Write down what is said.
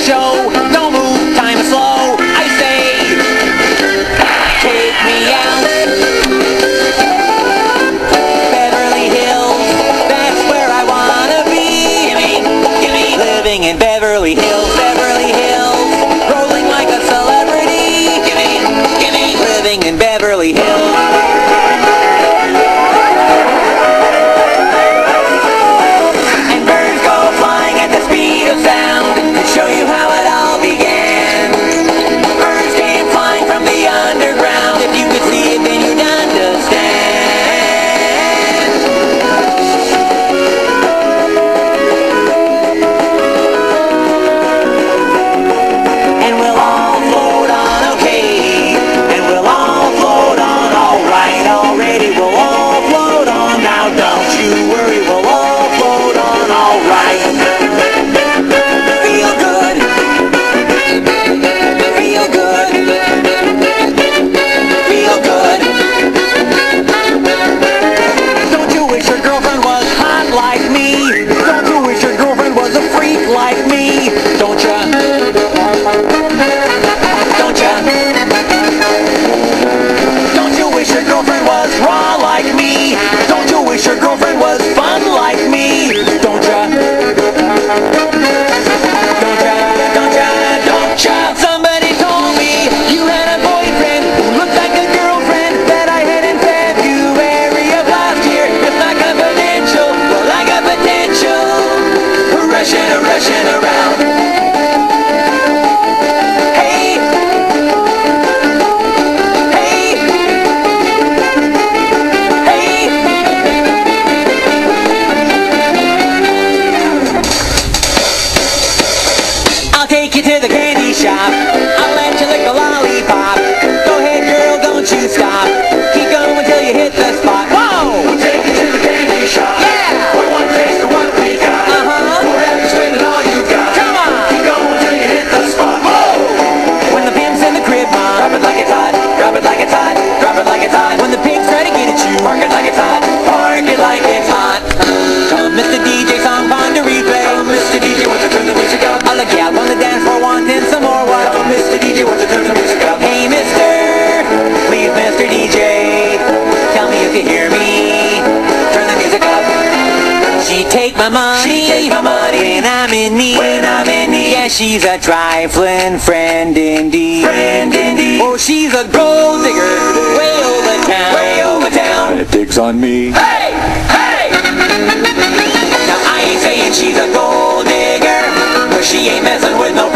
show. Don't move, time is slow. I say, take me out. Beverly Hills, that's where I wanna be. Gimme, living in Beverly Hills, Beverly Hills, rolling like a celebrity. Gimme, living in Beverly Hills. Take you to the candy shop, I'll let you lick a lollipop. Go ahead girl, don't you stop. Keep going until you hit the spot. Whoa! We'll take you to the candy shop. Yeah! We want to taste of what we got. We'll have you spending all you got. Come on! Keep going until you hit the spot. Whoa! When the pimp's in the crib, drop it like it's hot. Drop it like it's hot. Drop it like it's hot. when the pigs try to get at you, Park it like it's hot. Park it like it's hot. come Mr. DJ, song on the replay. Come Mr. DJ, wants to turn the music up. All the gals on the dance floor wanting some more. What? Come Mr. DJ, wants to turn the music up. Hey mister, please Mr. DJ, tell me if you hear me. Turn the music up. She take my money, She take my money when I'm in need. when I'm in need. Yeah, she's a trifling friend indeed. Friend indeed. Oh, she's a gold digger, way over town. Way over town. It digs on me. Hey! Hey! Now I ain't saying she's a gold digger, but she ain't messing with no